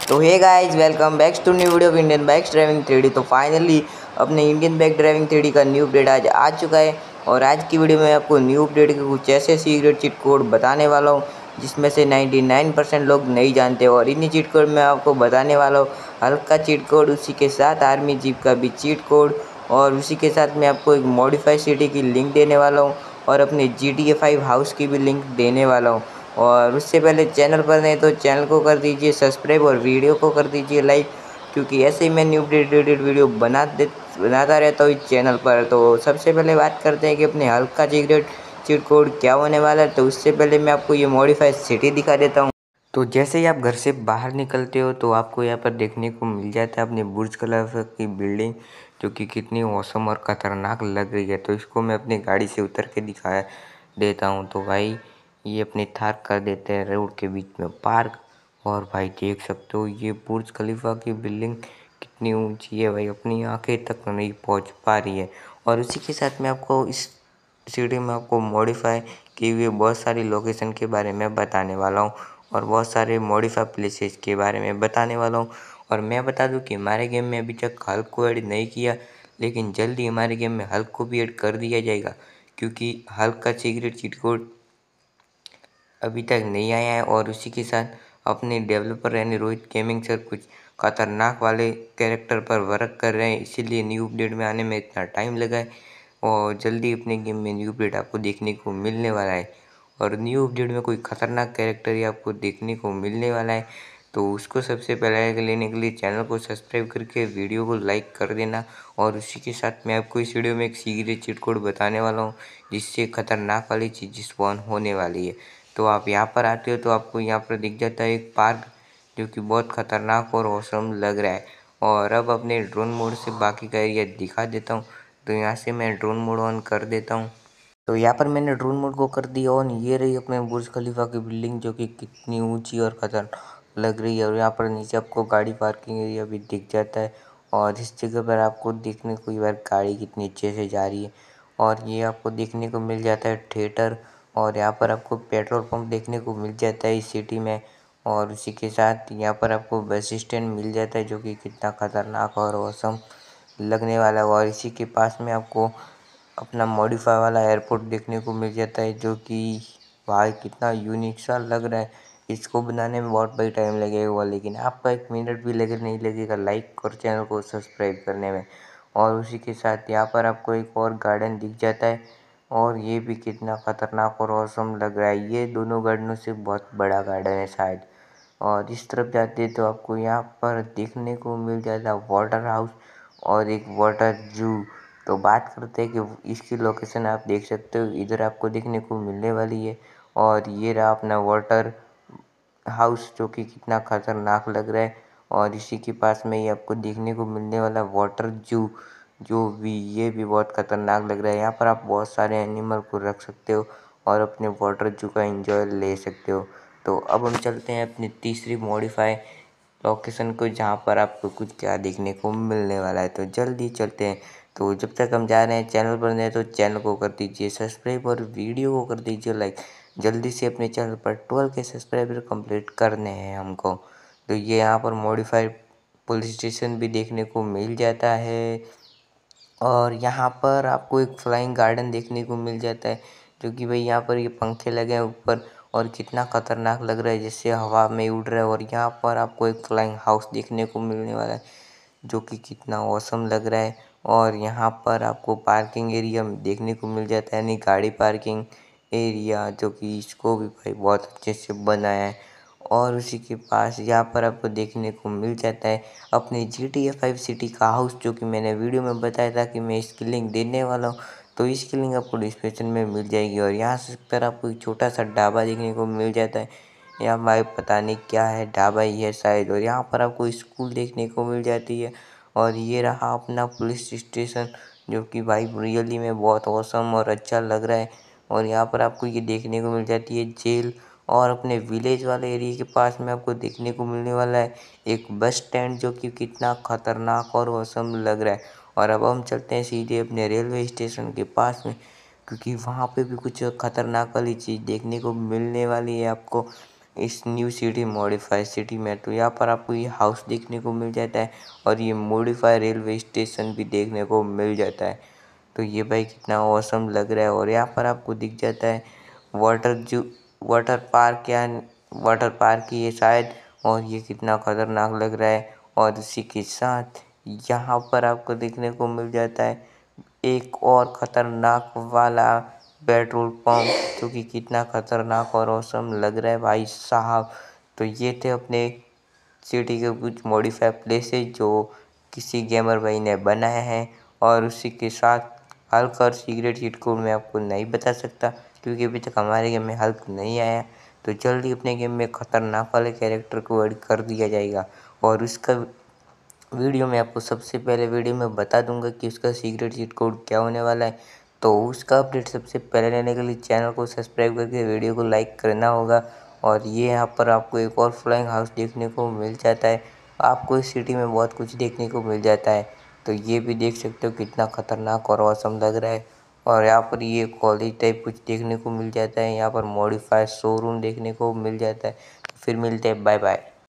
तो hey guys, welcome back to new video of Indian bikes driving 3D। तो finally अपने Indian bike driving 3D का new update आज आ चुका है। और आज की वीडियो में आपको न्यू अपडेट के कुछ ऐसे सीक्रेट चीट कोड बताने वाला हूँ जिसमें से 99% लोग नहीं जानते। और इन्हीं चीट कोड में आपको बताने वाला हूँ हल्का चीट कोड, उसी के साथ आर्मी जीप का भी चीट कोड, और उसी के साथ मैं आपको एक मॉडिफाई सिटी की लिंक देने वाला हूँ और अपने GTA 5 हाउस की भी लिंक देने वाला हूँ। और उससे पहले चैनल पर नहीं तो चैनल को कर दीजिए सब्सक्राइब और वीडियो को कर दीजिए लाइक, क्योंकि ऐसे ही मैं न्यू अपडेटेड वीडियो बनाता रहता हूँ इस चैनल पर। तो सबसे पहले बात करते हैं कि अपने हल्का सीक्रेट चीट कोड क्या होने वाला है। तो उससे पहले मैं आपको ये मॉडिफाइड सिटी दिखा देता हूँ। तो जैसे ही आप घर से बाहर निकलते हो तो आपको यहाँ पर देखने को मिल जाता है अपनी बुर्ज खलीफा की बिल्डिंग, जो कि कितनी औसम और ख़तरनाक लग रही है। तो इसको मैं अपनी गाड़ी से उतर के दिखा देता हूँ। तो भाई ये अपनी थार कर देते हैं रोड के बीच में पार्क। और भाई देख सकते हो ये बुर्ज खलीफा की बिल्डिंग कितनी ऊंची है भाई, अपनी आंखें तक नहीं पहुंच पा रही है। और उसी के साथ में आपको इस सीढ़ी में आपको मॉडिफाई की हुई बहुत सारी लोकेशन के बारे में बताने वाला हूँ और बहुत सारे मॉडिफाई प्लेसेस के बारे में बताने वाला हूँ। और मैं बता दूँ कि हमारे गेम में अभी तक हल्क को ऐड नहीं किया, लेकिन जल्दी हमारे गेम में हल्क को भी ऐड कर दिया जाएगा, क्योंकि हल्क का सीक्रेट चीट कोड अभी तक नहीं आया है। और उसी के साथ अपने डेवलपर यानी रोहित गेमिंग सर कुछ खतरनाक वाले कैरेक्टर पर वर्क कर रहे हैं, इसीलिए न्यू अपडेट में आने में इतना टाइम लगा है। और जल्दी अपने गेम में न्यू अपडेट आपको देखने को मिलने वाला है। और न्यू अपडेट में कोई खतरनाक कैरेक्टर ही आपको देखने को मिलने वाला है। तो उसको सबसे पहले लेने के लिए चैनल को सब्सक्राइब करके वीडियो को लाइक कर देना। और उसी के साथ मैं आपको इस वीडियो में एक सीक्रेट चीट कोड बताने वाला हूँ जिससे खतरनाक वाली चीज़ स्पॉन होने वाली है। तो आप यहाँ पर आते हो तो आपको यहाँ पर दिख जाता है एक पार्क, जो कि बहुत ख़तरनाक और औसम लग रहा है। और अब अपने ड्रोन मोड से बाकी का एरिया दिखा देता हूँ। तो यहाँ से मैं ड्रोन मोड ऑन कर देता हूँ। तो यहाँ पर मैंने ड्रोन मोड को कर दिया ऑन। ये रही अपने बुर्ज खलीफा की बिल्डिंग, जो कि कितनी ऊंची और खतरनाक लग रही है। और यहाँ पर नीचे आपको गाड़ी पार्किंग एरिया भी दिख जाता है। और इस जगह पर आपको देखने को यार गाड़ी कितनी अच्छे से जा रही है। और ये आपको देखने को मिल जाता है थिएटर। और यहाँ पर आपको पेट्रोल पंप देखने को मिल जाता है इस सिटी में। और उसी के साथ यहाँ पर आपको बस स्टैंड मिल जाता है, जो कि कितना खतरनाक और औसम लगने वाला है। और इसी के पास में आपको अपना मॉडिफाई वाला एयरपोर्ट देखने को मिल जाता है, जो कि भाई कितना यूनिक सा लग रहा है। इसको बनाने में बहुत भाई टाइम लगेगा, लेकिन आपका 1 मिनट भी लगे नहीं लगेगा लाइक और चैनल को सब्सक्राइब करने में। और उसी के साथ यहाँ पर आपको एक और गार्डन दिख जाता है, और ये भी कितना खतरनाक और औसम लग रहा है। ये दोनों गार्डनों से बहुत बड़ा गार्डन है शायद। और इस तरफ जाते तो आपको यहाँ पर देखने को मिल जाता है वाटर हाउस और एक वाटर जू। तो बात करते हैं कि इसकी लोकेशन आप देख सकते हो, इधर आपको देखने को मिलने वाली है। और ये रहा अपना वाटर हाउस, जो कि कितना खतरनाक लग रहा है। और इसी के पास में ही आपको देखने को मिलने वाला वाटर जू, जो भी ये भी बहुत खतरनाक लग रहा है। यहाँ पर आप बहुत सारे एनिमल को रख सकते हो और अपने वाटर जू का एंजॉय ले सकते हो। तो अब हम चलते हैं अपनी तीसरी मॉडिफाई लोकेशन को, जहाँ पर आपको कुछ क्या देखने को मिलने वाला है। तो जल्दी चलते हैं। तो जब तक हम जा रहे हैं, चैनल पर नए तो चैनल को कर दीजिए सब्सक्राइब और वीडियो को कर दीजिए लाइक। जल्दी से अपने चैनल पर 12 के सब्सक्राइबर कंप्लीट करने हैं हमको। तो ये यहाँ पर मॉडिफाइड पुलिस स्टेशन भी देखने को मिल जाता है। और यहाँ पर आपको एक फ्लाइंग गार्डन देखने को मिल जाता है, जो कि भाई यहाँ पर ये पंखे लगे हैं ऊपर, और कितना खतरनाक लग रहा है जैसे हवा में उड़ रहा है। और यहाँ पर आपको एक फ्लाइंग हाउस देखने को मिलने वाला है, जो कि कितना औसम लग रहा है। और यहाँ पर आपको पार्किंग एरिया देखने को मिल जाता है, यानी गाड़ी पार्किंग एरिया, जो कि इसको भी भाई बहुत अच्छे से बनाया है। और उसी के पास यहाँ पर आपको देखने को मिल जाता है अपने GTA 5 सिटी का हाउस, जो कि मैंने वीडियो में बताया था कि मैं इसकी लिंक देने वाला हूँ। तो इसकी लिंक आपको डिस्क्रिप्शन में मिल जाएगी। और यहाँ से पर आपको एक छोटा सा ढाबा देखने को मिल जाता है, यहाँ भाई पता नहीं क्या है, ढाबा ही है शायद। और यहाँ पर आपको स्कूल देखने को मिल जाती है। और ये रहा अपना पुलिस स्टेशन, जो कि भाई रियली में बहुत औसम और अच्छा लग रहा है। और यहाँ पर आपको ये देखने को मिल जाती है जेल। और अपने विलेज वाले एरिया के पास में आपको देखने को मिलने वाला है एक बस स्टैंड, जो कि कितना खतरनाक और औसम लग रहा है। और अब हम चलते हैं सीधे अपने रेलवे स्टेशन के पास में, क्योंकि वहाँ पे भी कुछ खतरनाक वाली चीज़ देखने को मिलने वाली है आपको। इस न्यू सिटी मॉडिफाई सिटी में। तो यहाँ पर आपको ये हाउस देखने को मिल जाता है और ये मॉडिफाई रेलवे स्टेशन भी देखने को मिल जाता है। तो ये भाई कितना औसम लग रहा है। और यहाँ पर आपको दिख जाता है वाटर पार्क या वाटर पार्क ही है शायद, और ये कितना खतरनाक लग रहा है। और इसी के साथ यहाँ पर आपको देखने को मिल जाता है एक और ख़तरनाक वाला पेट्रोल पंप, जो कि कितना ख़तरनाक और औसम लग रहा है भाई साहब। तो ये थे अपने सिटी के कुछ मॉडिफाई प्लेसेस जो किसी गेमर भाई ने बनाया है। और उसी के साथ हल्क और सीक्रेट चीट कोड मैं आपको नहीं बता सकता, क्योंकि अभी तक हमारे गेम में हल्क नहीं आया। तो जल्दी अपने गेम में ख़तरनाक वाले कैरेक्टर को ऐड कर दिया जाएगा, और उसका वीडियो मैं आपको सबसे पहले वीडियो में बता दूंगा कि उसका सीक्रेट चीट कोड क्या होने वाला है। तो उसका अपडेट सबसे पहले लेने के लिए चैनल को सब्सक्राइब करके वीडियो को लाइक करना होगा। और ये यहाँ पर आपको एक और फ्लाइंग हाउस देखने को मिल जाता है। आपको इस सिटी में बहुत कुछ देखने को मिल जाता है। तो ये भी देख सकते हो कितना ख़तरनाक और औसम लग रहा है। और यहाँ पर ये कॉलेज टाइप कुछ देखने को मिल जाता है। यहाँ पर मॉडिफाई शोरूम देखने को मिल जाता है। फिर मिलते हैं, बाय बाय।